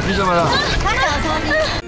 你怎么了？ 他脚抽筋。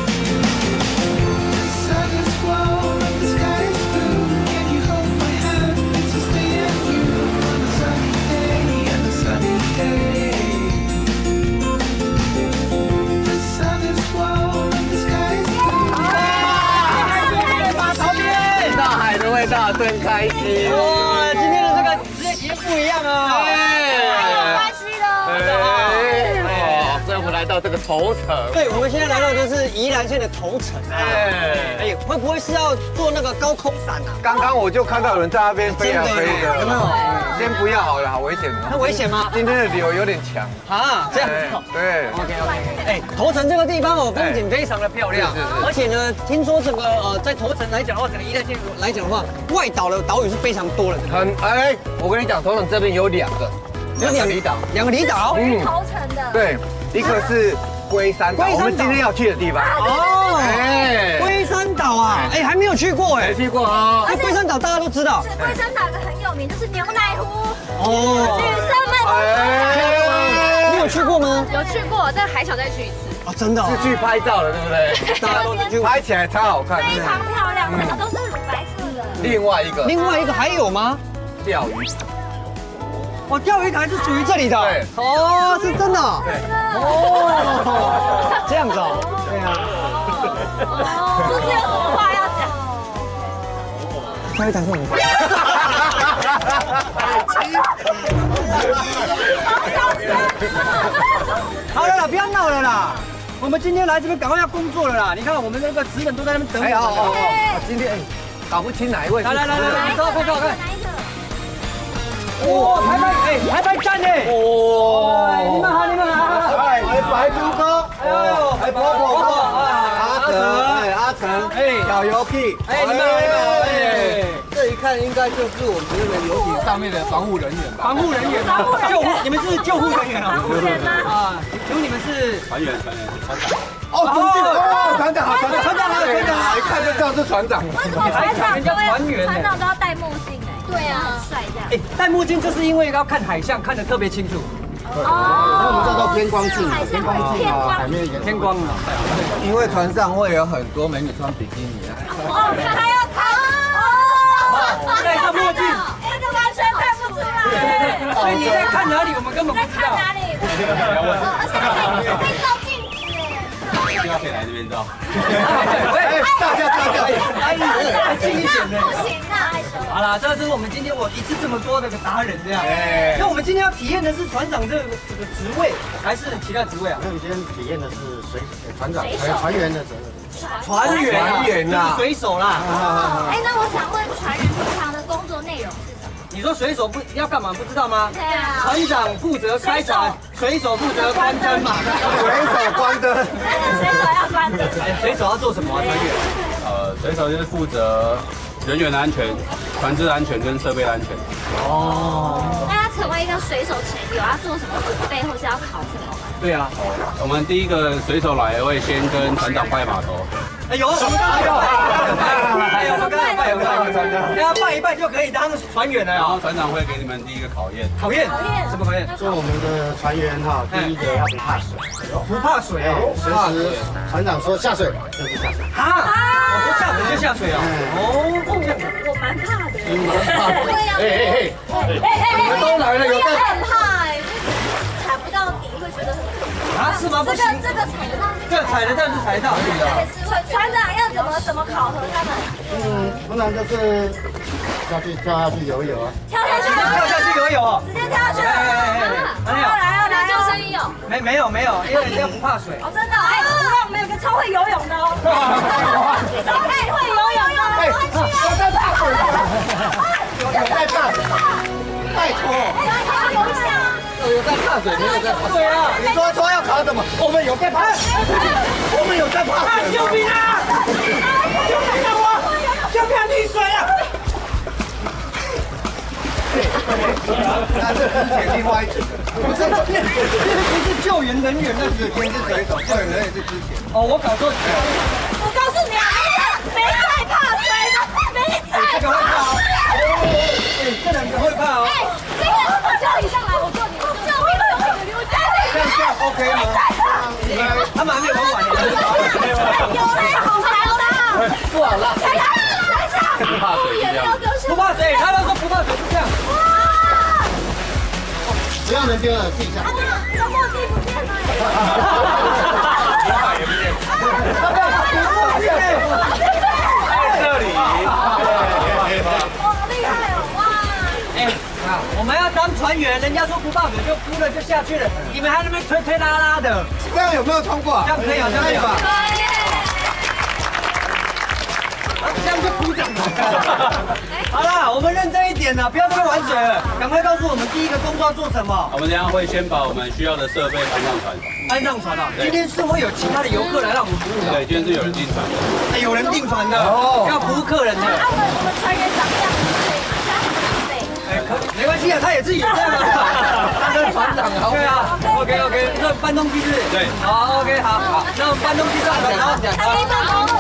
味道真开心哇！今天的这个职业体验不一样啊！ 有关系的。 所以我们来到这个头城。 对，我们现在来到的是宜兰县的头城啊。哎，会不会是要做那个高空伞啊？ 刚刚我就看到有人在那边飞啊飞的。 有没有？ 先不要好了，好危险哦。 很危险吗？ 今天的流有点强啊，这样子。 对。 OK。哎，头城这个地方哦，风景非常的漂亮。而且呢，听说整个在头城来讲的话，整个宜兰县来讲的话，外岛的岛屿是非常多的。 我跟你讲，头城这边有2个离岛。 2个离岛。 头城的。 对，一个是龟山岛，我们今天要去的地方。 哦。哎，龟山岛啊，哎，还没有去过哎。 没去过啊。 龟山岛大家都知道。 是龟山岛一个很有名，就是牛奶湖。 哦。 女生们。 你有去过吗？ 有去过，但还想再去一次。 啊，真的。 是去拍照的，对不对？ 大家都去拍起来超好看， 非常漂亮，整个都是乳白色的。 另外一个还有吗？钓鱼。 哦，钓鱼台是属于这里的。 对。 哦，是真的。 对。 哦，这样子哦。对啊。 哦，是不是有什么话要讲？ 钓鱼台是我们。好了啦，不要闹了啦。我们今天来这边赶快要工作了啦。你看我们那个职人都在那边等我们。 今天搞不清哪一位。 来，照看。哇，排排站呢！哇，你们好。 哎，白猪哥，哎，婆婆，阿成，小油屁， 你们好。 这一看应该就是我们这个游艇上面的防护人员吧？ 防护人员，救护，你们是救护人员啊？ 防护员吗？ 啊，请问你们是船长。哦，船长好，一看就知道是船长。 为什么船长都要戴墨镜？对啊，很帅这样。 哎，戴墨镜就是因为要看海象，看得特别清楚。 那我们叫做偏光镜， 偏光啊。 因为船上会有很多美女穿比基尼啊。 哦，他还要看哦， 戴上墨镜， 这个完全看不出来。 所以你在看哪里，我们根本不知道。 在看哪里？而且可以照镜子。 一定要可以来这边照。 大家， 近一点的。 不行啊！ 好啦，这是我们今天我一次这么多的个达人这样。那我们今天要体验的是船长这个职位，还是其他职位啊？ 那我们今天体验的是船长还有船员的责任。 船员啊，就是水手啦。 哎，那我想问，船员平常的工作内容是什么？ 你说水手不要干嘛？不知道吗？ 对啊。 船长负责开船，水手负责关灯嘛。 水手关灯。 水手要关灯。 水手要做什么啊？船员？ 水手就是负责人员的安全、船只安全跟设备安全。 哦。 那要成为一个水手前有要做什么准备，或是要考什么吗？ 对啊。 我们第一个水手来会先跟船长拜码头。 哎呦，我们刚刚有拜，大家拜一拜就可以当船员了然后啊。 船长会给你们第一个考验。 考验什么考验？ 做我们的船员哈，第一个要不怕水， 不怕水哦。 随时船长说下水就是下水。 哈，我说下水就下水啊。哦， 我蛮怕的。 你们怕？ 对呀。 你们都来了，有在很怕哎，踩不到底会觉得很啊，是吗？不行， 这个踩得到， 这踩得到就踩得到。 船长要怎么考核他们？ 通常就是跳下去游泳啊。 跳下去游泳， 直接跳下去。来，救生衣有？ 没有，因为人家不怕水。 哦，真的哎，我们有个超会游泳的哦，超会游泳的， 我在怕水，有在怕，拜托， 游一下啊。 有在怕水，没有在怕。 对啊， 你说要考什么？我们有在怕，我们有在怕水。 救命啊！救命啊！我要不要溺水啊？ 那是之前另外一个， 不是救援人员，那之前是水手，救援人员是之前。 哦，我搞错。 我告诉你啊，没在怕水的，没在这个会怕哦。这两个会怕哦。 哎，这个救你上来，我救你，救你， 这样 OK 吗？ 怕水是这样。 不怕水，他都说不怕水是这样。 不要能丢了，自己下。 这墨镜不见了。 也不见。在这里。 哇，好厉害哦！哇。 哎，我们要当船员，人家说不怕水就哭了就下去了，你们还在那边推推拉拉的， 这样有没有通过？ 这样可以啊，这样可以吧？这样就鼓掌了。好了，我们认真一点了，不要这么玩水了，赶快告诉我们第一个工作要做什么。 我们等下会先把我们需要的设备搬上船。 搬上船了，今天是会有其他的游客来让我们服务的。 对，今天是有人订船的。 哎，有人订船的，要服务客人的。 我们船员长这样子， 哎，没关系啊，他也是有这样的，他是船长啊。对啊 ，OK， 这搬东西是？ 对。 好 ，OK， 好，那我们搬东西上船，然后还没上楼。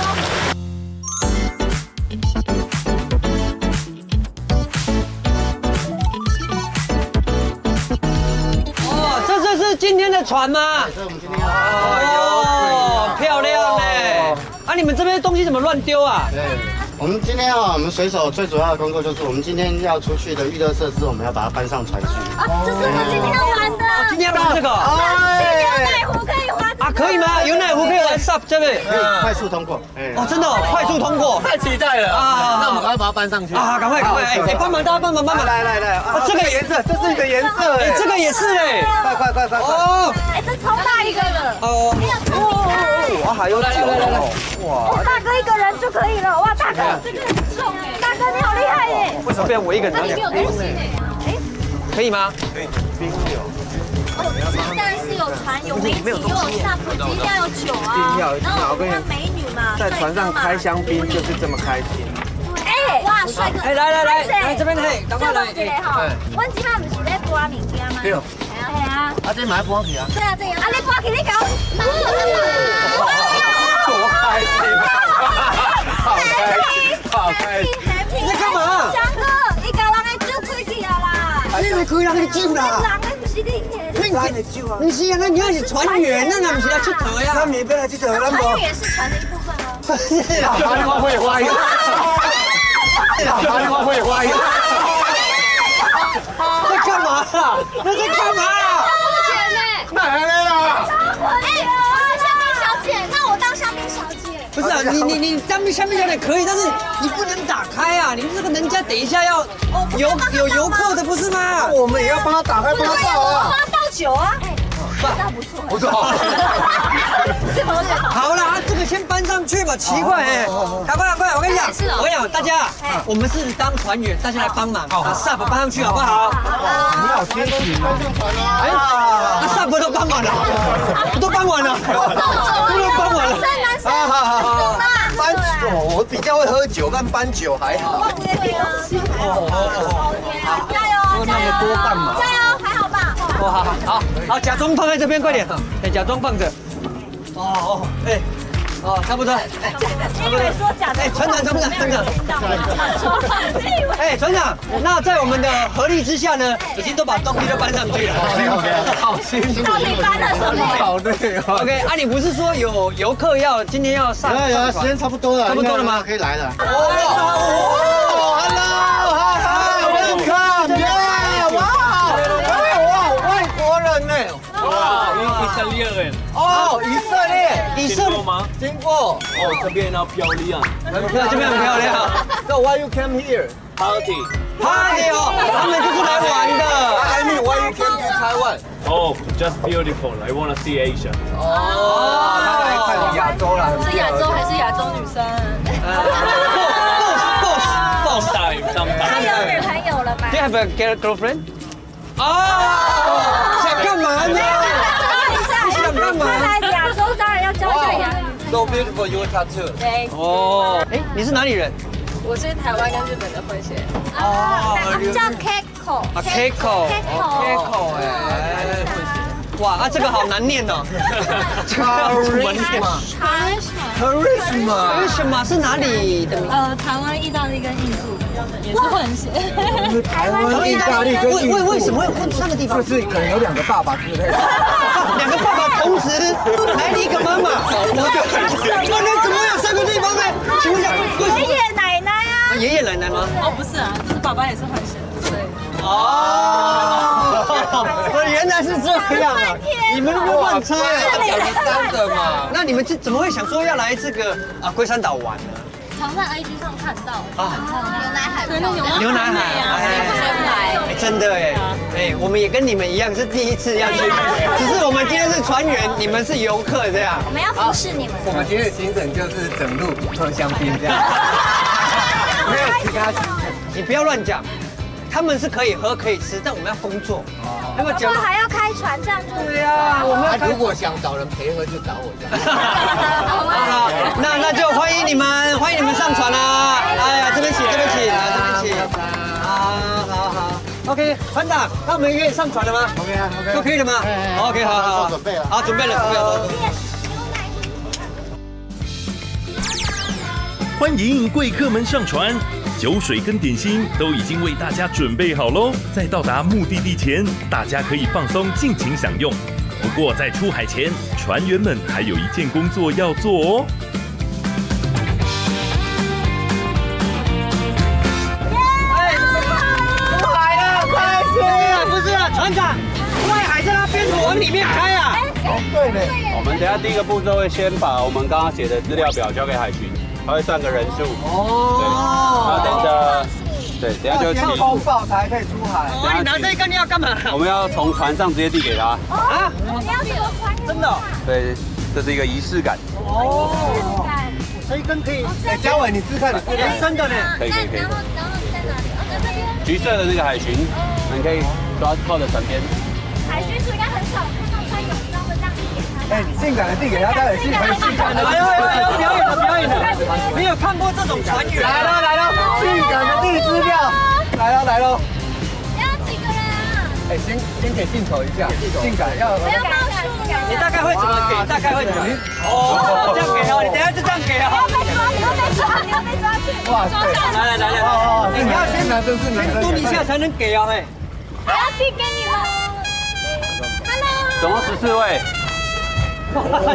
这是今天的船吗？ 这是我们今天要。 哦，漂亮呢！啊，你们这边东西怎么乱丢啊？ 对，我们今天我们水手最主要的工作就是我们今天要出去的娱乐设施，我们要把它搬上船去。 这是我们今天要玩的。 今天要玩这个。 牛奶壶可以玩。 啊，可以吗？有奶壶可以玩 SUP 这边。 可以快速通过。 哦，真的哦，快速通过。 太期待了啊！ 那我们赶快把它搬上去。 啊，赶快！哎，帮忙，大家帮忙！ 来，啊，这个颜色，这是你的颜色， 哎，这个也是嘞。 快！ 哦， 哎，这超大一个的。 哦， 哇，还有酒哦，哇， 大哥一个人就可以了。哇，大哥这个很重哎。大哥你好厉害耶！ 为什么变我一个人拿两个？可以吗？ 当然是有船有美景，又有 SUP， 一定要有酒啊。然后我们看美女嘛， 在船上开香槟就是这么开心。 哎，哇，帅哥！ 哎，来这边嘿，赶快来！ 阮即摆不是在播物件吗？ 对。 系啊。 啊，这买播去啊。 对啊，这个。啊，你播去你搞。 多开心！好开心！ 你在干嘛？ 翔哥，你搞人的酒出去啊啦！ 你没可以让你酒啦！ 人的不是你的。 你是啊，那你要是船员，那不是要去头呀？ 那免费来去走，那船员也是船的一部分啊。 是啊， 会花样，会花样。 在干嘛？那在干嘛？ 哪来啦？ 哎，我是香槟小姐，那我当香槟小姐。 不是啊，你香槟小姐可以，但是你不能打开啊！你这个人家等一下要有游客的不是吗？ 我们也要帮他打开，帮他倒啊！ 帮他倒酒啊！哎，倒不错， 不错。 好啦，这个先搬上去吧，奇怪哎！赶快！我跟你讲，大家，我们是当船员，大家来帮忙，把 SUP 搬上去好不好？ 你好贴心搬上船啊！ 哎，SUP 都搬完了，都搬完了。 好，搬酒，我比较会喝酒，但搬酒还好。 加油！ 那么多干嘛？ 加油，还好吧？ 好，假装放在这边，快点，假装放着。差不多。 因为说假的。 哎，船长。哎，船长，那在我们的合力之下呢，已经都把东西都搬上去了。 好辛苦。 到底搬了什么？ 好累哦。 OK，啊，你不是说有游客今天要上？ 有，时间差不多了。 差不多了吗？ 可以来了。 Hello，welcome，哇，外国人呢？ 哇，以色列人。 哦，以色列吗？ 经过。 哦，这边要漂亮。 这边很漂亮。 So why you came here? Party。 Party 哦，他们就是来玩的。 I mean, why you came to Taiwan? Oh, just beautiful. I want to see Asia. 哦，他来看亚洲啦。 是亚洲还是亚洲女生？ Sometime. 他有女朋友了吗 Do you have a girlfriend? 哦，想干嘛呢？想干嘛？ 他来亚洲当然要教一下亚语。 So beautiful, your tattoo. 对， 哦，哎，你是哪里人？ 我是台湾跟日本的混血。 叫 Keiko。 啊 ，Keiko，Keiko，哎，哇，这个好难念哦。Charisma 是哪里的名字？ 台湾、意大利跟印度也是混血。 台湾、意大利跟印度。 为什么会混三个地方？ 就是可能有2个爸爸之类的。 2个爸爸同时来了一个妈妈。怎么有3个地方呢？请问一下， 爷爷奶奶啊。 爷爷奶奶吗？ 哦，不是啊，就是爸爸也是混血，所以哦，原来是这样啊！你们都乱猜 3个嘛。 那你们怎么会想说要来这个龟山岛玩呢？ 常在 IG 上看到啊， 牛奶海，对， 牛奶海，哎，真的哎，哎，我们也跟你们一样是第一次要去，只是我们今天是船员，你们是游客这样。 我们要服侍你们。 我们今天的行程就是整路喝香槟这样，没有其他行程。 你不要乱讲，他们是可以喝可以吃，但我们要工作。那么我还要开船，这样就对呀，我们要开如果想找人陪喝，就找我这样。 好，那就欢迎你们上船啦！哎呀，这边请，这边请，来这边请。好 ，OK， 船长，那我们可以上船了吗 OK 啊 OK， 都可以了吗 ？OK， 好， 准备了， 好，准备了。 欢迎贵客们上船，酒水跟点心都已经为大家准备好喽。在到达目的地前，大家可以放松，尽情享用。不过在出海前，船员们还有一件工作要做哦。 不是啊，船长，外海在那边，往里面开啊！ 哦，对呢。 我们等下第一个步骤会先把我们刚刚写的资料表交给海巡，他会算个人数。 哦。 然后等着，对，等下就先通报才可以出海。 哦，你拿这个你要干嘛？ 我们要从船上直接递给他。 啊？ 你要怎么还原？ 真的？ 对，这是一个仪式感。 哦。这一根可以。 哎，嘉伟，你试看， 真的呢。 可以。 然后在哪里？在这边。 橘色的那个海巡，你可以靠着船边。 海巡署应该很少看到穿泳装的这样递给他。 哎，你性感的递给他，当然性感的性感的。 哎呦，表演了！没有看过这种船员。 来了，性感的递资料，来喽。 要几个人啊？ 哎，先给镜头一下，性感要。 不要冒数。 你大概会怎么给？大概会怎么？哦，这样给哦，你等下就这样给哦。 你要被抓去。 哇塞！ 来， 你要先男生是男生， 蹲一下才能给哦，哎。 我要递给你们。Hello。 总共14位。 不好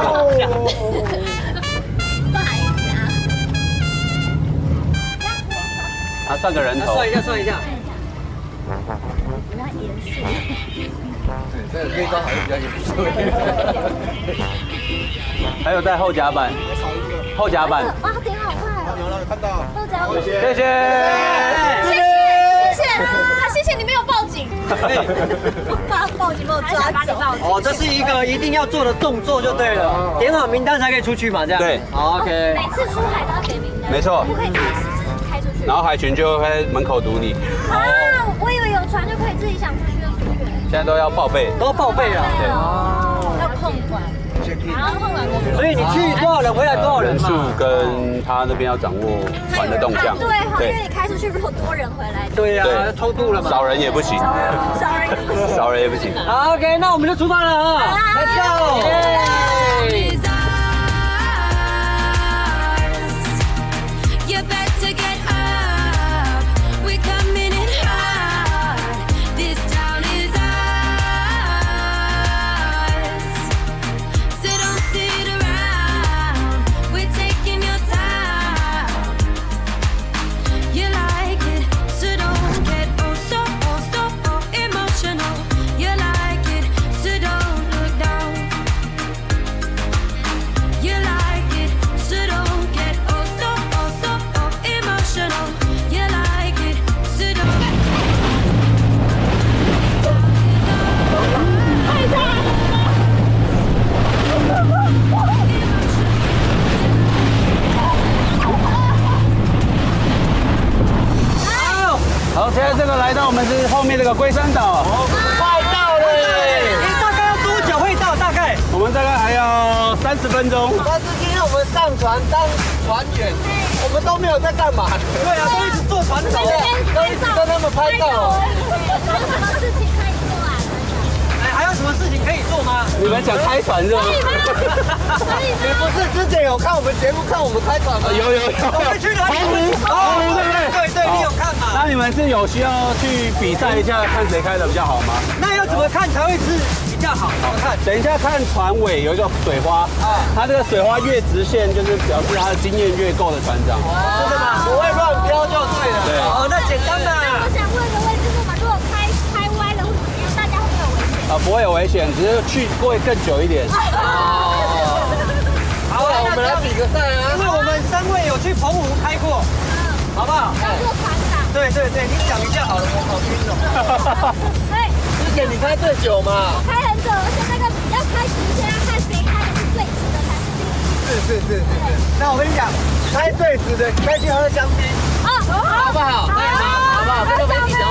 意思啊。 他算个人头。 算一下。 比较严肃。 对，这招好像比较严肃。 还有在后甲板。 哇，点好快哦！ 看到。 后甲板。 谢谢。 谢谢你没有报警。怕报警把我抓走。 哦，这是一个一定要做的动作就对了，点好名单才可以出去嘛，这样。 对。 好 ，OK。 每次出海都要给名单。 没错。 不可以自己开出去。 然后海巡就会在门口堵你。 啊，我以为有船就可以自己想出去就出去。 现在都要报备。 都要报备啊。 对。 要控管。然后控管过去。 所以你去多少人，回来多少人人数嘛。 跟他那边要掌握船的动向。 对，因为你开出去，如果多人回来， 对呀，偷渡了嘛。 少人也不行。 少人也不行。 少人也不行。 好 ，OK， 那我们就出发了啊！Let's go！ You better get up. We're coming in hot. This town is ours. So don't sit around. We're taking your time. You like it, so don't get oh emotional. You like it, so don't look down. You like it, so don't get oh emotional. You like it, so don't. 好，现在这个来到我们是后面这个龟山岛。 快到了！你大概要多久会到？大概？ 我们大概还要30分钟。 但是今天我们上船当船员，我们都没有在干嘛。 对啊，都一直坐船走。 都一直跟他们拍照。 还有什么事情可以做啊？ 哎，还有什么事情可以做吗？ 你们想开船是吗？ 你不是之前有看我们节目，看我们开船吗？ 有。 我们去哪里？ 澎湖对不对？ 对，你有看嘛？ 那你你们是有需要去比赛一下，看谁开的比较好吗？ 那要怎么看才会是比较好？怎么看？ 等一下看船尾有一个水花啊，它这个水花越直线，就是表示他的经验越够的船长。 真的吗？不会乱飙就对了。 对。 哦，那简单的。 我想问个问题，就是我们如果开歪了或怎么样，大家会有危险？ 不会有危险，只是去会更久一点。 好，我们来比个赛啊！因为我们3位有去澎湖开过，好不好？ 当做船长。 对，你讲一下好了，我好听哦。 对， 之前你开最久嘛？ 我开很久，而且那个要开直线，要看谁开的是最直的才是第一。 是。那我跟你讲，开最直的再去喝香槟，好不好？好不好？这个没你的。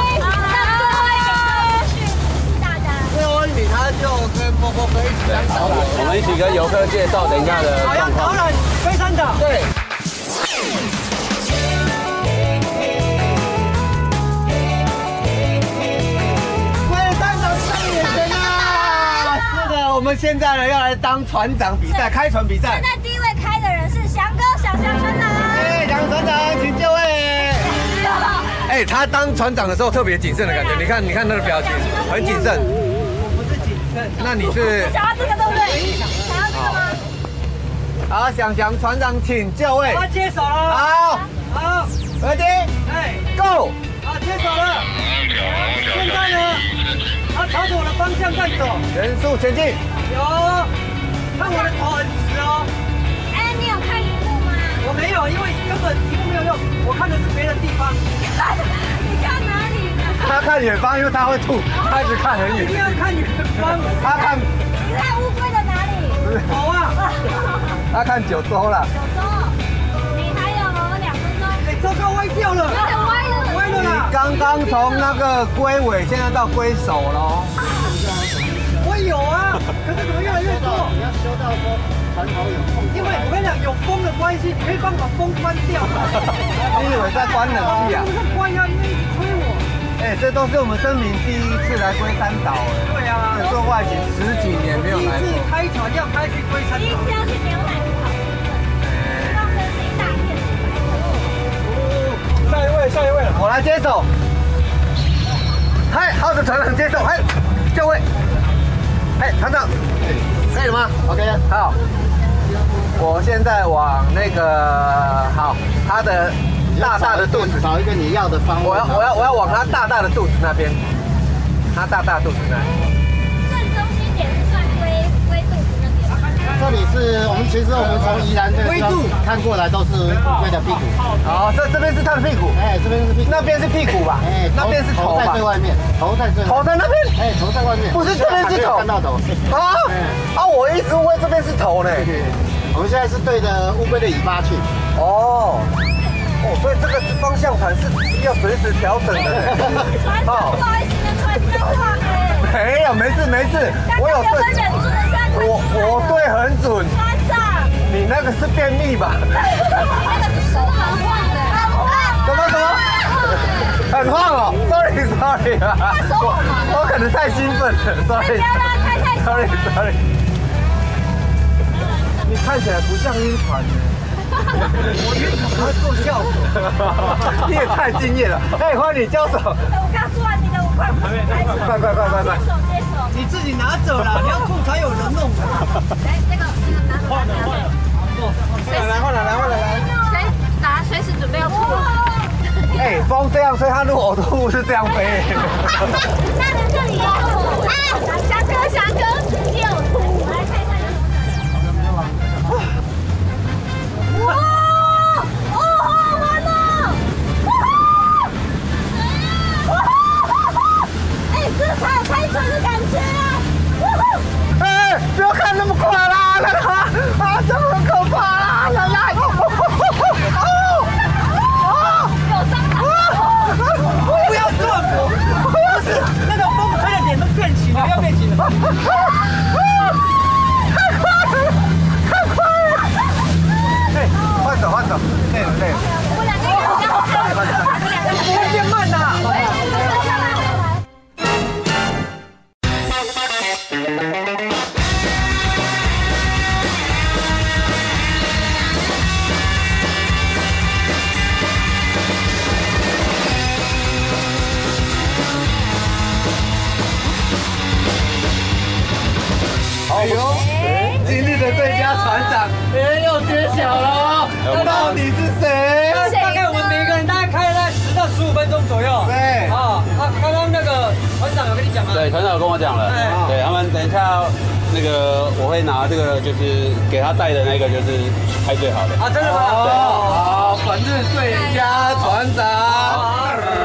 最后一名他就跟波波哥一起当导览， 我们一起跟游客介绍等一下的状况。 导览飞山岛。对。我们现在呢要来当船长比赛，开船比赛。 现在第一位开的人是翔哥，翔船长。 哎，翔船长，请就位。哎，他当船长的时候特别谨慎的感觉，你看他的表情，很谨慎。我不是谨慎，那你是？ 想要这个对不对？想要这个吗？ 好，翔船长，请就位。他接手了。好，ready，哎 ，go。好，接手了。现在呢？他朝着我的方向在走，人速前进。有，看我的头很直哦。 哎，你有看荧幕吗？ 我没有，因为根本荧幕没有用，我看的是别的地方。 你看哪里呢？ 他看远方，因为他会吐，他一直看很远。一定要看远方。他看。 你看乌龟的哪里？ 头啊。他看九州了。 九州，你还有2分钟。 哎，糟糕，歪掉了。 有点歪了。 歪了啦。刚刚从那个龟尾，现在到龟首喽。我有啊，可是怎么越来越多？你要修到说船头有风，因为我跟你讲，有风的关系，你可以帮把风关掉。你以为在关冷气啊？不是关呀，因为一直吹我。哎，这都是我们生命第一次来龟山岛。对啊，做外景10几年没有来过。第一次开船要开去龟山岛。第一次要去牛奶考试，希望跟谁大片是白的。下一位了，我来接手。嗨，好的，船长接手，嗨，就位。哎，船长，可以了吗 ？OK， 好。我现在往那个好，他的大的肚子，找一个你要的方位。我要往他大的肚子那边，他大肚子那。 正中心点是算龟肚子那边。 这里是我们其实我们从宜兰这个地方看过来都是乌龟的屁股。 好，这边是它的屁股。哎，这边是屁股。那边是屁股吧？哎，那边是头吧？ 头在最外面，头在那边。哎，头在外面。不是这边是头。看到头。 我一直误会这边是头呢。 我们现在是对着乌龟的尾巴去。 所以这个方向盘是要随时调整的。 船长，不好意思，你的船比较晃哎。 没事，我有对。我对很准。 船长， 你那个是便秘吧？ 你那个是手很晃的。 怎么？很晃哦 ，sorry 啊，我可能太兴奋了 ，sorry。你看起来不像晕船。我晕船会做效果。你也太敬业了。哎，欢迎你交手。 我刚做完你的，我快。 快！ 接手。 你自己拿走了，你要吐才有人弄。 来，这个拿。换来。谁拿？随时准备要吐。 哎，风这样吹，它如果呕吐物是这样飞。 那你这里啊，翔哥，你有吐，来看一下。哇！好玩哦！哎，这才有开船的感觉啊！ 哎，不要看那么快啦，这很可怕啦，来！不要撞我！不是，那个风吹的脸都变形了，要变形了。 船长，又揭晓了，到底是谁？ 大概我们每个人大概开了大概10到15分钟左右。 对刚刚那个船长有跟你讲吗？ 对，团长有跟我讲了，对他们等一下那个我会拿这个就是给他带的那个就是拍最好的。 啊，真的吗？ 好，本日最佳船长。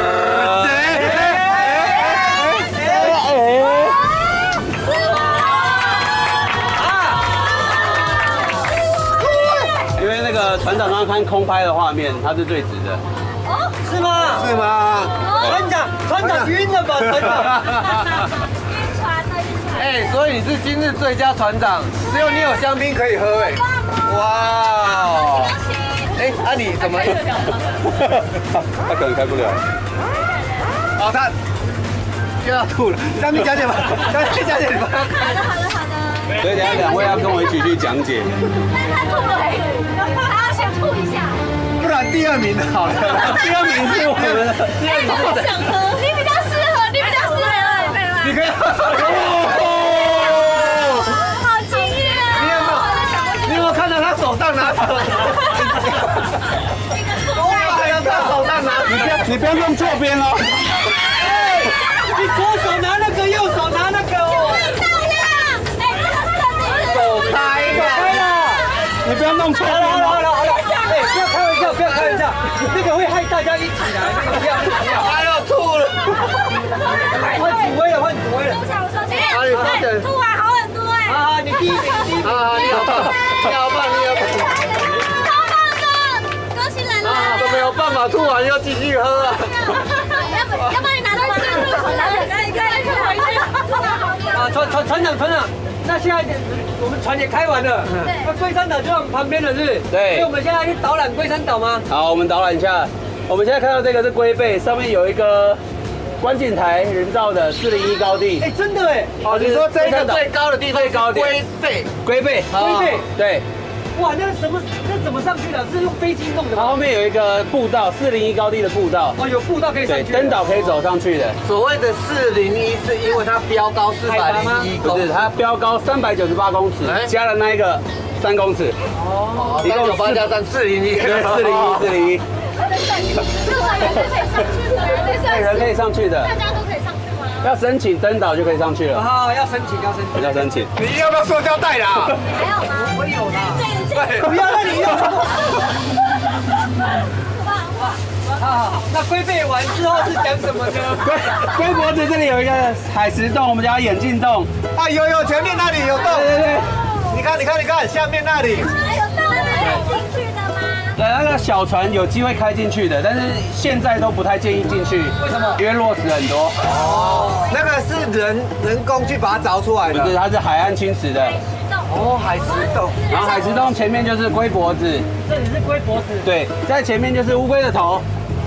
因为那个船长刚刚看空拍的画面，他是最直的。 哦，是吗？ 是吗？ 船长晕了吧？船长。 哎，所以你是今日最佳船长，只有你有香槟可以喝哎。哇哦！哎，那你怎么？ 他可能开不了。 哦，他又要吐了，香槟加点吧，香槟加点吧。 好的。 所以等下2位要跟我一起去讲解。 但是他吐了哎，他要先吐一下。 不然第2名好了， 第2名是我们的， 第2名我想喝，你比较适合。 你可以。 好惊艳啊！ 你有没有看到他手上拿着？还有他手上拿， 你不要用错边哦。 你左手拿那个，右手拿那个哦。 走开了， 你不要弄错边好了，哎，不要开玩笑，这个会害大家一起来，不要。 他要吐了。 换主威了。 吐完好很多哎。 啊，你第一名。 啊，你好棒，超棒的，恭喜人了。 都没有办法吐完又继续喝啊。 要不然你拿着吗？ 船长，那现在我们船也开完了，那龟山岛就在我们旁边了，是不是？ 对。 所以我们现在去导览龟山岛吗？ 好，我们导览一下。我们现在看到这个是龟背，上面有一个观景台，人造的401高地。 哎，真的哎。 哦，你说这个最高的地方， 最高点龟背，对。 哇，那怎么上去的？是用飞机弄的吗？ 它后面有一个步道，401高地的步道。 哦，有步道可以上去。 登岛可以走上去的。 所谓的401是因为它标高401公尺， 不是，它标高398公尺，加了那一个3公尺。 哦，398加3 401， 对，401。人可以上去的。 大家都可以上去吗？ 要申请登岛就可以上去了。 好，要申请。 你要不要塑胶袋啦？ 还有吗？ 我有啦。 对， 不要让你用。好，那龟背完之后是讲什么呢？ 龟脖子这里有一个海蚀洞，我们叫眼镜洞。 啊，有，前面那里有洞。对，你看，下面那里。 还有洞可以进去的吗？ 对，那个小船有机会开进去的，但是现在都不太建议进去。 为什么？ 因为落石很多。 哦，那个是人工去把它凿出来的。 不是，它是海岸侵蚀的。 哦，海蚀洞。 然后海蚀洞前面就是龟脖子。 这里是龟脖子。 对，在前面就是乌龟的头。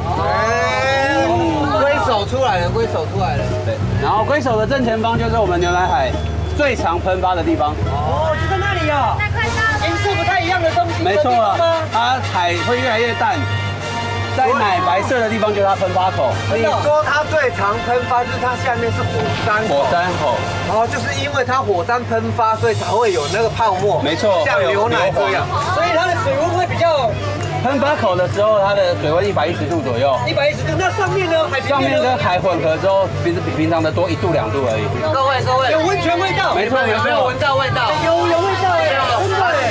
龟手出来了。 对，然后龟手的正前方就是我们牛奶海最常喷发的地方。 哦，就在那里啊。 那快到了。 颜色不太一样的东西。 没错啊，它海会越来越淡，在奶白色的地方就是它喷发口。 你说它最常喷发，就是它下面是火山口。哦，就是因为它火山喷发，所以才会有那个泡沫。 没错， 像牛奶这样。 所以它的水温会比较。 喷发口的时候，它的水温110度左右。 110度，那上面呢？ 上面跟海混合之后，比平常的多1度2度而已。 各位， 有温泉味道。 没错， 有没有闻到味道？ 有味道哎，真的哎。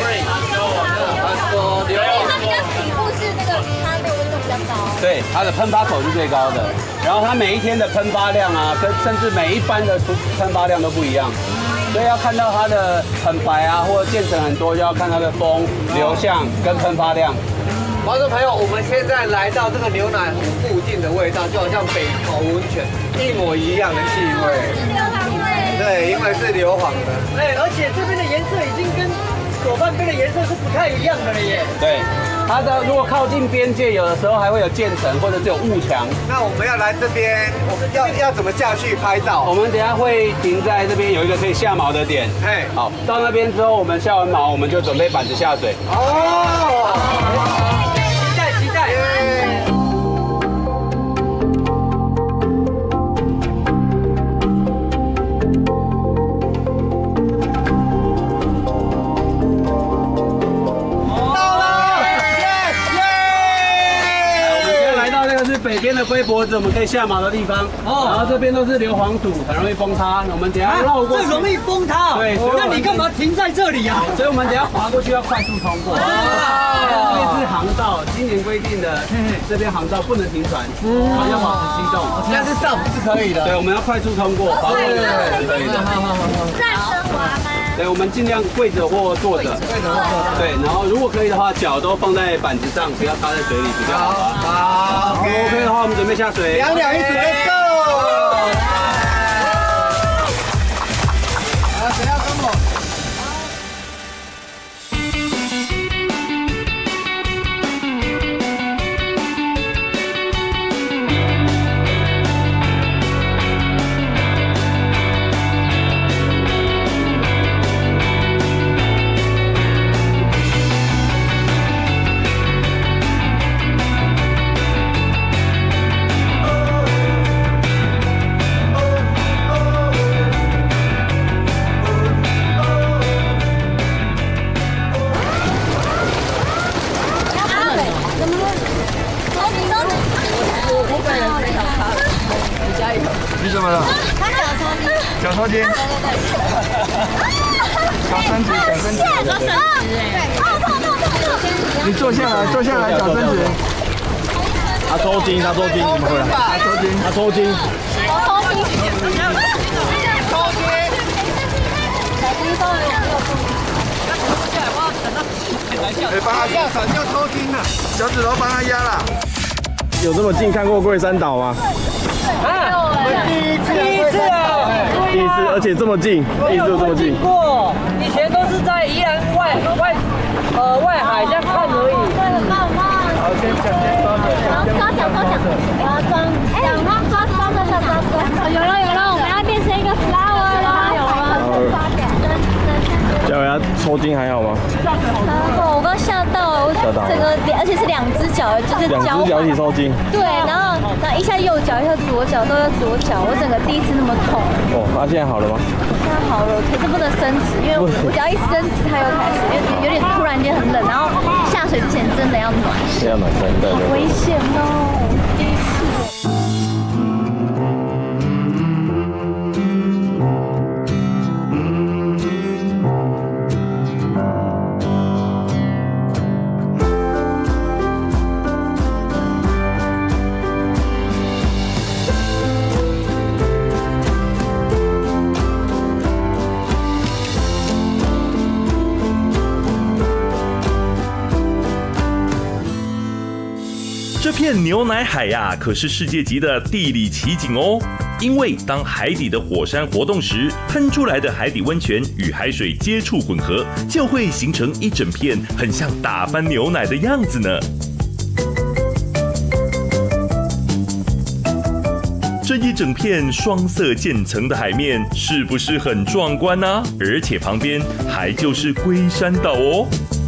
它比较底部是那个它的温度比较高。 对，它的喷发口是最高的，然后它每一天的喷发量啊，甚至每一班的喷发量都不一样。所以要看到它的很白啊，或者渐层很多，就要看它的风流向跟喷发量。 观众朋友，我们现在来到这个牛奶湖附近的味道，就好像北投温泉一模一样的气味。 是硫磺味。 对，因为是硫磺的。 哎，而且这边的颜色已经跟左半边的颜色是不太一样的了耶。 对，它的如果靠近边界，有的时候还会有渐层或者是有雾墙。 那我们要来这边，我们要怎么下去拍照？ 我们等一下会停在这边有一个可以下锚的点。 嘿， 好，到那边之后，我们下完锚，我们就准备板子下水。 哦。 期待。 边的龟脖子，我们可以下锚的地方。哦，然后这边都是硫磺土，很容易崩塌。我们等下绕过去， 这容易崩塌。 对， 那你干嘛停在这里啊？ 所以我们等下滑过去要快速通过。这边是航道，今年规定的，这边航道不能停船，要保持机动。 但是上是可以的。 对，我们要快速通过，可以的。 战神滑吗？ 对，我们尽量跪着或坐着。对，然后如果可以的话，脚都放在板子上，不要插在水里，比较好啊。好 ，OK 的话，我们准备下水。 2两一组 ，Let's go！ 好，谁要跟我？ 你怎么了？脚抽筋。脚伸直，脚伸直。你坐下来，坐下来，脚伸直。他抽筋，他抽筋，怎么回来？他抽筋，他抽筋。帮他下船就抽筋了，脚趾头帮他压了。有这么近看过龟山岛吗？第一次啊！第一次，而且这么近，第一次就这么近。 过，以前都是在宜兰外海这样看而已。 好，先抓有了，我们要变成一个 flower 了。有啊。 小伟，他抽筋还好吗？ 我刚吓到，整个而且是2只脚，就是 2只脚一起抽筋。 对，然后一下右脚，一下左脚，都在左脚，我整个第一次那么痛。 哦，那现在好了吗？ 现在好了，可是不能伸直，因为我只要一伸直，它又开始有点突然间很冷，然后下水之前真的要暖身， 要暖身，对对。 危险哦，第一次。 这片牛奶海呀，可是世界级的地理奇景哦。因为当海底的火山活动时，喷出来的海底温泉与海水接触混合，就会形成一整片很像打翻牛奶的样子呢。这一整片双色渐层的海面，是不是很壮观呢？而且旁边还就是龟山岛哦。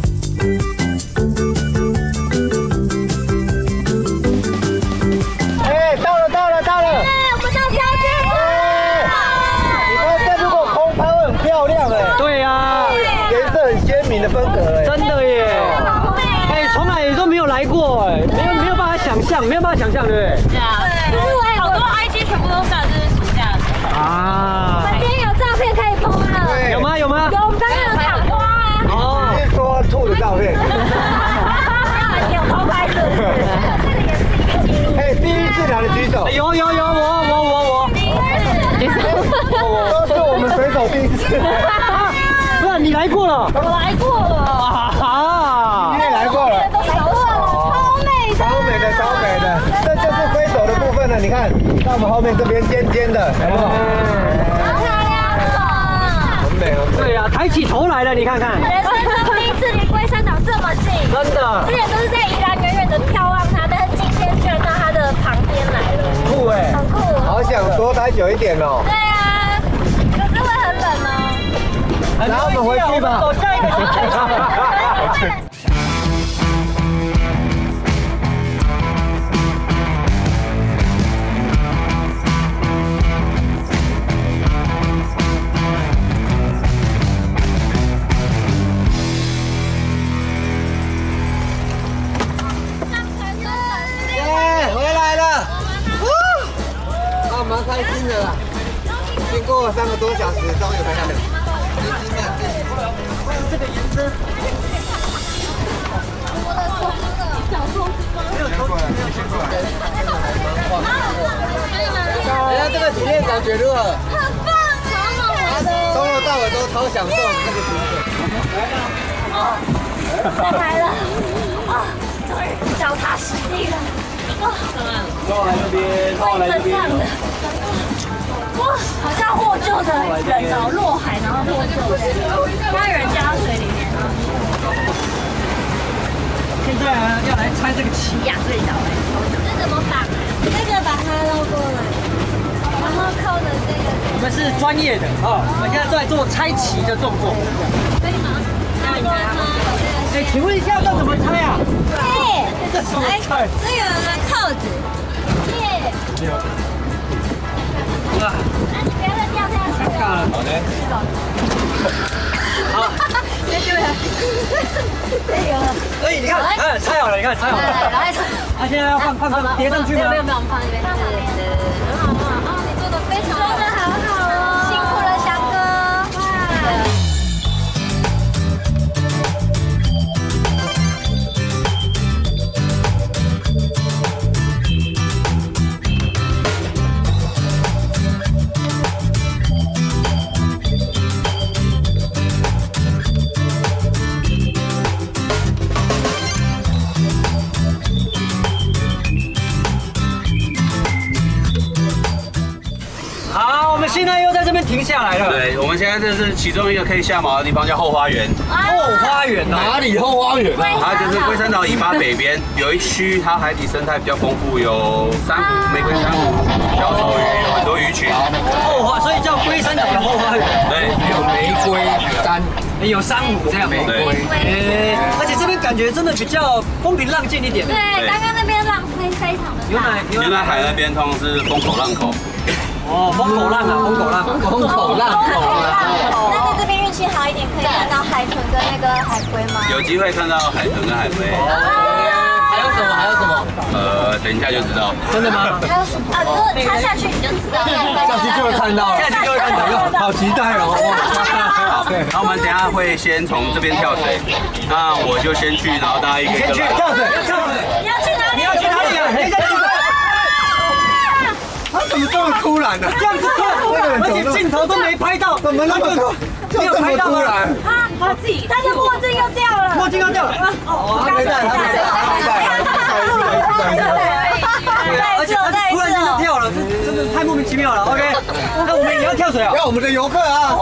到了！ 我们到交界了！ 你看这如果空拍会很漂亮哎。对呀，颜色很鲜明的风格哎。真的耶！哎，从来都没有来过哎，没有办法想象，对不对？ 对啊，对，好多 IG 全部都上就是暑假的时候。 我们今天有照片可以 po 了。 有吗？ 有，我们刚刚有赏花啊。 哦，你是说兔的照片？ 有偷拍是不是？ 哎，第一次来的举手。有，我。都是我们水手第一次。不是你来过了？ 我来过了。 你也来过了。超美的，这就是龟手的部分了。你看，到我们后面这边尖尖的，有没有？ 好漂亮哦！ 很美。对呀，抬起头来了，你看看。 人生中第一次离龟山岛这么近。真的。之前都是在宜兰远远的眺望它，但是今天居然到它的旁边来了。 酷哎， 很酷。 好想多待久一点哦。 对啊，可是会很冷哦。 然后我们回去吧。走下一个行程。回来了。 心了啦！经过3个多小时，终于回来了。 这个颜色。 我的头小头没有头，没有先过来。 人家这个体验感觉如何？ 很棒哎！ 从头到尾都超享受这个行程。来了！啊，终于脚踏实地了。 过来这边，过来这边。 哇，好像获救的人哦，落海然后获救的，他有人掉到水里面。 现在要来拆这个旗呀，最小哎，这怎么绑？这个把它绕过来，然后靠着这个。 我们是专业的啊，我们现在在做拆旗的动作。 可以吗？ 哎，请问一下，这怎么拆啊？ 对，这怎么拆？这有个扣子。耶。 哇！ 那你不要再掉下去了。 好的。好， 这就了。这有了。 哎，你看，哎，拆好了，你看，拆好了。 来， 他现在要放叠上去吗？ 没有，我们放这边。放旁边。很好，很好。哦，你做的非常好。做的好好哦。辛苦了，翔哥。哇。 现在又在这边停下来了。 对，我们现在这是其中一个可以下锚的地方，叫后花园。 后花园哪里后花园啊？它就是龟山岛以巴北边有一区，它海底生态比较丰富，有珊瑚、玫瑰珊瑚、小丑鱼，有很多鱼群。 后花，所以叫龟山岛的后花园。 对， 有玫瑰珊， 有珊瑚这样。 玫瑰。 而且这边感觉真的比较风平浪静一点。 对，刚刚那边浪非常的大。 牛奶海那边通常是风口浪口。 哦，风口浪啊，风口浪， 风口浪口。 那在这边运气好一点，可以看到海豚跟那个海龟吗？ 有机会看到海豚跟海龟。 还有什么？还有什么？ 等一下就知道。 真的吗？ 还有什么？啊，如果插下去你就知道。 下去就会看到了。 下去就会看到， 好期待哦！ 好，然后我们等一下会先从这边跳水，那我就先去，然后大家一个先去跳水，跳水。 你要去哪里？ 你要去哪里啊？等一下。 他怎么这么突然呢？ 这样子突然，而且镜头都没拍到， 怎么那么没有拍到突然？ 他自己，他的墨镜又掉了， 墨镜又掉了。 哦，还没带，还没带。 而且他突然间就跳了，真的太莫名其妙了。OK， 那我们也要跳水啊！ 要我们的游客啊！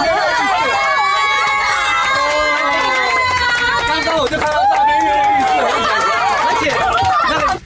刚刚我就看到上面跃跃欲试， 而且那个。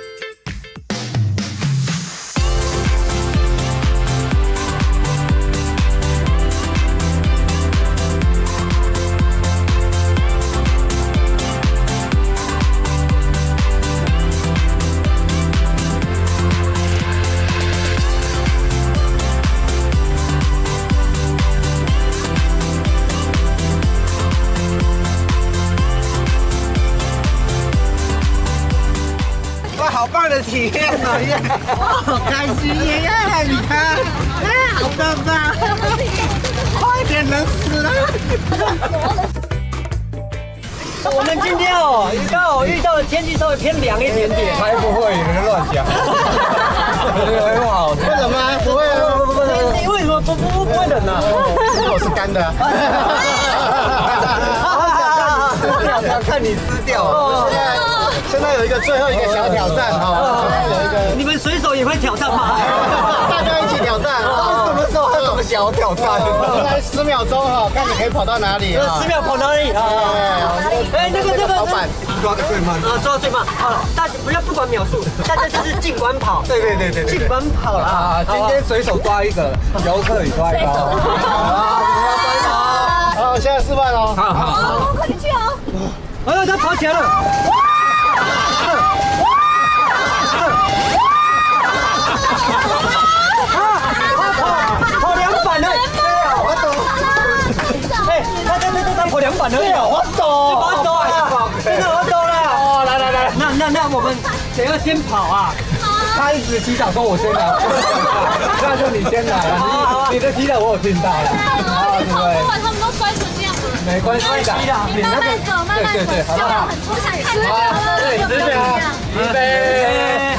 好棒的体验哦！耶，好开心耶！你看，好棒棒！快点，冷死了！ 我们今天哦，刚好遇到的天气稍微偏凉一点点。 才不会，你们乱讲。很好， 会冷吗？不会啊， 你为什么不会冷呢？ 因为我是干的。 想看你撕掉。 现在有一个最后一个小挑战哈，有一个你们水手也会挑战吗？ 大家一起挑战什么时候还有什么小挑战？ 来10秒钟哈，看你可以跑到哪里啊 ？10秒跑哪里啊？哎，那个老板抓的最慢啊，抓的最慢。好，大家不管秒数，大家就是尽管跑。 对， 尽管跑啦！ 啊，今天随手抓一个，游客也抓一个。 好，现在示范哦。 好， 快点去哦！ 哎呦，他跑起来了！跑2板了！ 我懂。 哎，他跑2板了！ 我懂。 我懂啊！真的我懂了！哦，来，那我们谁要先跑啊？ 他一直祈祷说我先来，那就你先来了。你的祈祷我有听到了。 而且跑不完，他们都摔成这样子。 没关系的， 你慢慢走，慢慢走，笑容很抽象，看起来对，直觉啊，预备，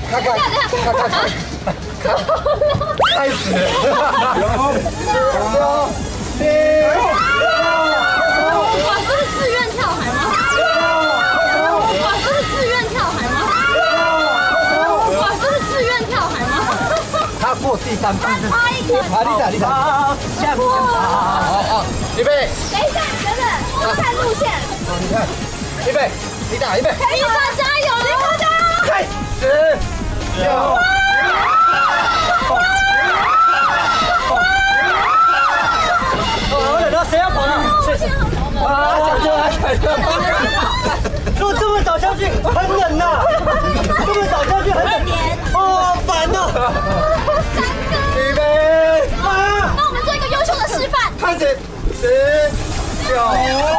开始。 哇，这是自愿跳海吗？哇，这是自愿跳海吗？哇，这是自愿跳海吗？ 他过第3棒。 差一个。 你打。好，下面。好，预备。 等一下，等等，我看路线。 你看，预备，你打，预备。 立刻加油！立刻加油！ 开始。谁要跑了？路这么早下去很冷呐，这么早下去很冷。哦，烦哦。预备， 那我们做一个优秀的示范。 开始，10、9、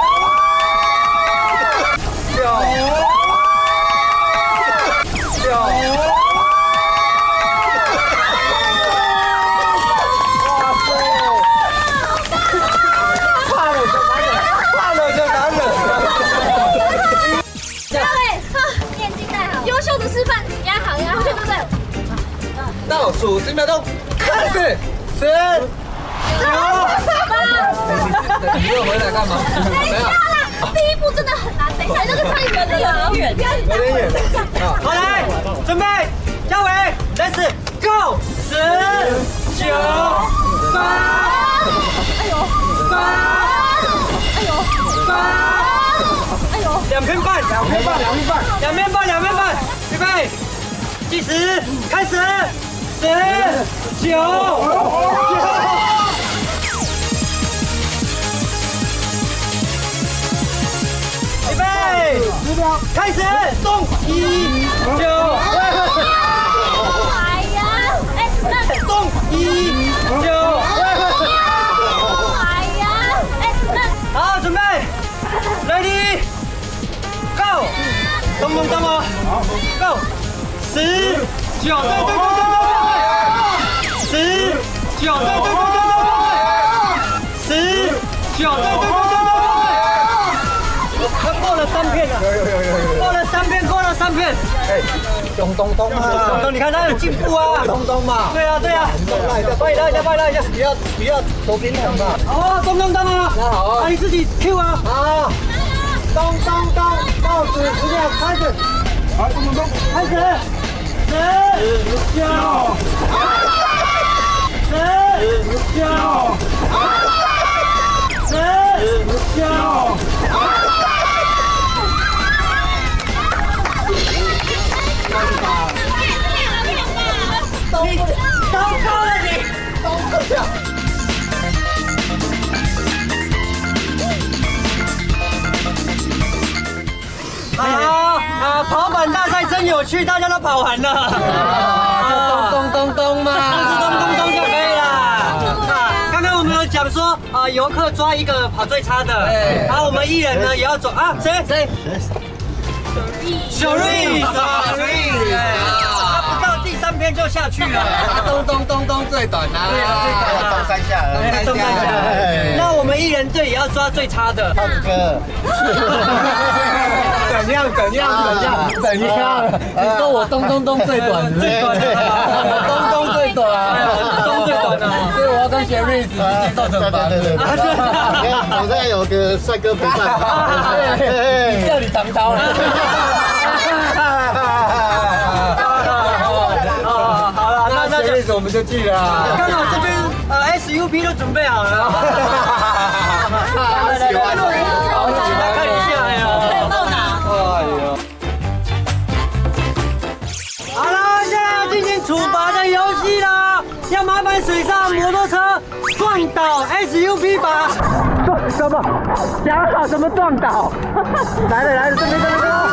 倒数10秒钟，开始，10、9、8。你又回来干嘛？ 等一下啦，第一步真的很难，等一下就是太远了，有点远。 好，来，准备，嘉伟，Let's go， 10、9、8。 哎呦 ，8。 哎呦，8。哎呦 ，2边半，预备，计时，开始。10、9、预备，10秒，开始，动，1、9。 哎呀，哎，那动，1、9。 哎呀，哎，那好，准备 ，Ready， Go， 动哦 ，Go， 10、9，对。10、9，对，10、9，对。他过了3片了，过了3片。哎，东啊，东，你看他有进步啊，东嘛。对啊，帮你拉一下，不要手平衡嘛。哦，东啊，那好啊，你自己 Q 啊。好，东，倒数10秒，开始。好，东，开始。10、9。10、9。你糟糕了你！跑板大赛真有趣，大家都跑完了。咚嘛，咚就可以了。刚刚我们有讲说，游客抓一个跑最差的，然后我们艺人呢也要走啊，谁？小瑞，他不到第3篇就下去了。 咚最短啊！ 对啊，最短东山下了， 东山下。那我们艺人队也要抓最差的。 浩子哥， 怎样？你说我咚最短，最短的，咚最短啊！所以我要跟学瑞子去接受惩罚。 对。我这有个帅哥陪伴。 你这里长刀了。好了，那学瑞子我们就去了。刚好这边SUP 都准备好了。来看一下呀。 到哪？ 好了，现在要进行处罚的游戏了，要麻烦水上摩托车撞倒 SUP 吧。什么？讲好什么撞倒？来了，这边。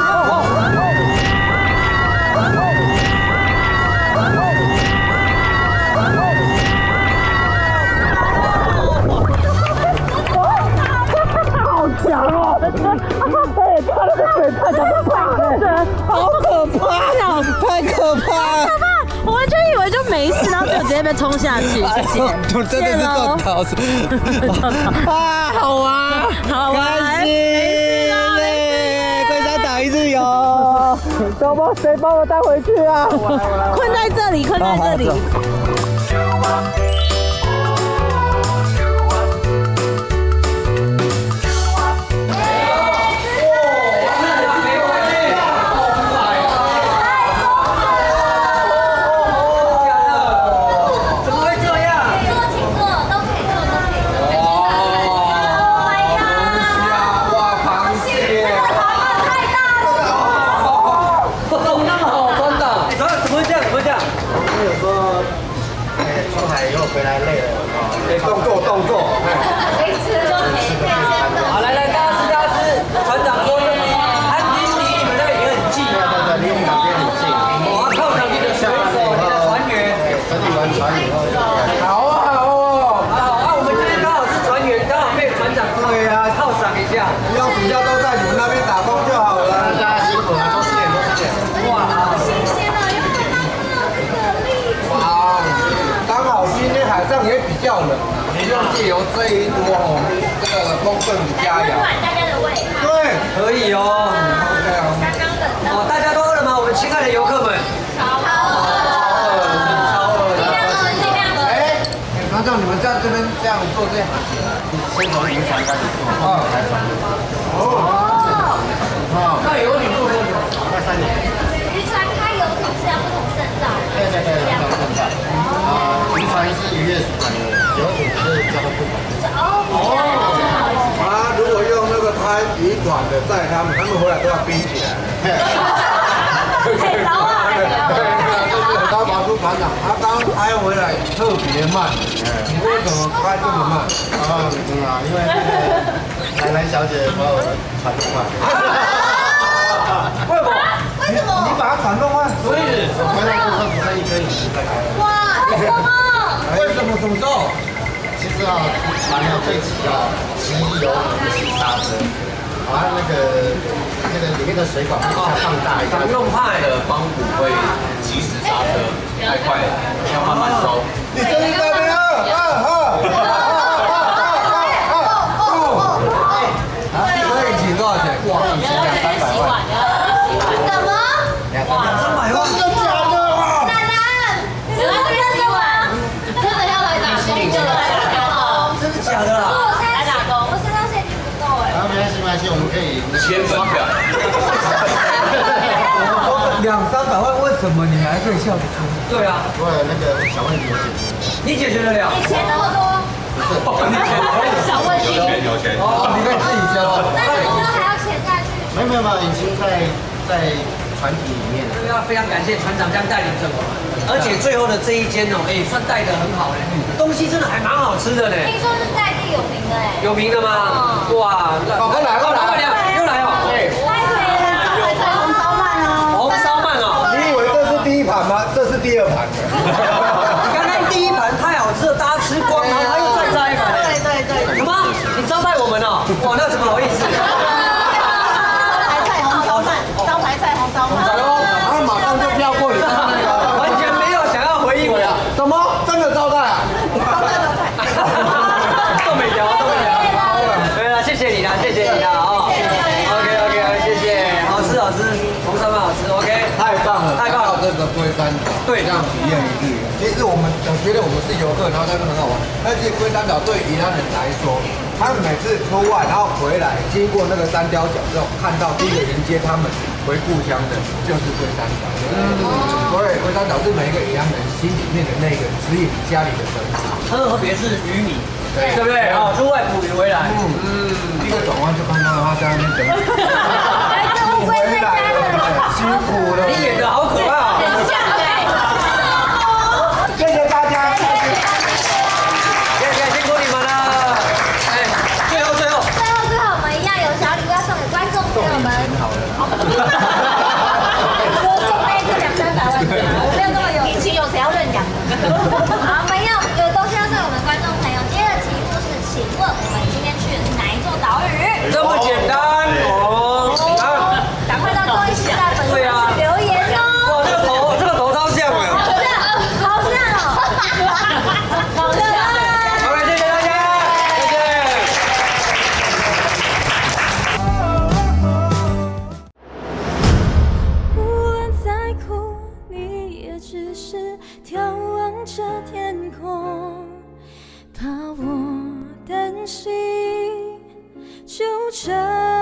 好强哦！哎，他那个水太可怕了，好可怕呀！太可怕了！ 直接被冲下去，谢谢。 真的是做陶瓷啊，好玩， 好玩， 开心嘞！龟山岛一日游，怎么谁帮我带回去啊？ 困在这里，困在这里。 回来累了， 动作， 没吃就可以这样。 好，来，大家吃。船长说，安迪离你们那边也很近。 对，离我们那边很近。 我要靠上你的水手，你的船员。 整理完船以后， 好啊，我们今天刚好是船员，刚好被船长对啊， 犒赏一下。 不用暑假都在你们那边打工就好了。 大家辛苦了，都10点。 哇，好新鲜哦！有没有看到这个栗子？ 哇，刚好今天海上也比较冷，你用借由这一锅这个风顺佳肴。 暖大家的胃。 对， 可以哦。 刚刚冷的。 哦，大家都饿了吗？我们亲爱的游客们。 超饿。尽量饿，尽量饿。 哎，船长，你们在这边这样做这样， 先从渔船开始做，开船。 那有你做多久？ 快3年。 渔船开游艇是要不同证照。 对，要证照。渔船是渔业署管的，游艇是交通部管的。 啊，如果用那个开渔船的载他们回来都要冰起来。 很高啊！ 高拔出船长，他刚开回来特别慢，你为什么开这么慢？ 因为兰兰小姐把我船弄坏。 为什么？你把它船弄坏？ 所以我回来之后只剩1根引擎在开。 哇，为什么？ 为什么？什么时候？ 其实啊，船最急急油急刹车，然后那个里面的水管会放大一下。 用派的帮补会及时刹车，太快了要慢慢收。 你真的没有？这引擎多少钱？哇，引擎200-300万。 什么 200万。 真的假的？ 奶奶，你是真的吗？真的要来打工就来打工。 真的假的啦？ 来打工，我身上现金不够哎。 没关系，我们可以签本票。 200-300万，为什么你还可以笑得出？ 对啊， 我有那个小问题我解决。 你解决得了？ 你钱那么多，小问题。 有钱。 哦，你可以自己交。 那怎么说还要钱下去？ 没有，引擎在船体里面。 要非常感谢船长这样带领着我们，而且最后的这一间哦，算带得很好嘞，东西真的还蛮好吃的呢。 听说是在地有名的哎。 有名的吗？哇， 老板娘又来哦。 红烧鳗哦。 红烧鳗哦。 你以为这是第一盘吗？这是第2盘。 刚刚第一盘太好吃了，大家吃光，然后他又再加一盘。对。什么？你招待我们哦？哇，那怎么好意思？ 招牌菜红烧鳗。 他马上就飘过你那个， 完全没有想要回应我。 什么？真的招待啊？ 都没聊。对了，谢谢你啦哦。OK， 谢谢，好吃，红烧鳗好吃 ，OK。 太棒了！到这个龟山岛， 对， 这样体验一日游。其实我觉得我们是游客，然后在那很好玩。而且龟山岛对宜兰人来说，他们每次出外然后回来，经过那个三貂角之后，看到第一个迎接他们回故乡的就是龟山岛。所以龟山岛是每一个宜兰人心里面的那个指引家里的灯塔。 特别是渔民，对不对？哦，出外捕鱼回来， 一个转弯就看到他在那边等。回来了，辛苦了。 你演的好可怕。 谢谢大家。 辛苦你们了。 最后， 我们一样有小礼物要送给观众朋友们。多送杯子200-300万，我没有那么有钱，有谁要认养的？好，我们有东西要送给我们观众朋友。今天的题目是，请问我们今天去的是哪一座岛屿？ 这么简单哦。 赶快到综艺时代粉丝留言哦。 哇，这个头超像的。 好像哦。 心，就这